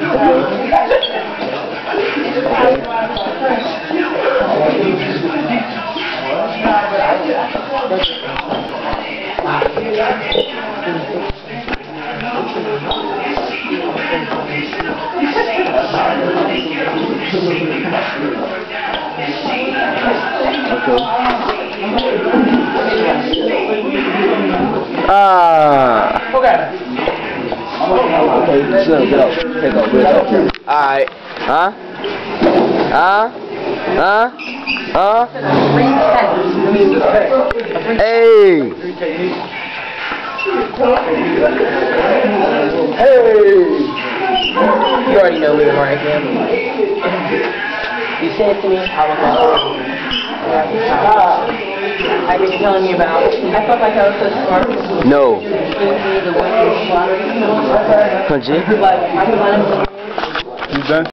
Ah. Okay. Okay, so get up. Take off. Good up. Alright. Huh? Huh? Huh? Huh? Hey! Hey! You already know we were right here. You said to me, I was I've been telling you about. I felt like I was so smart. No. Punchy?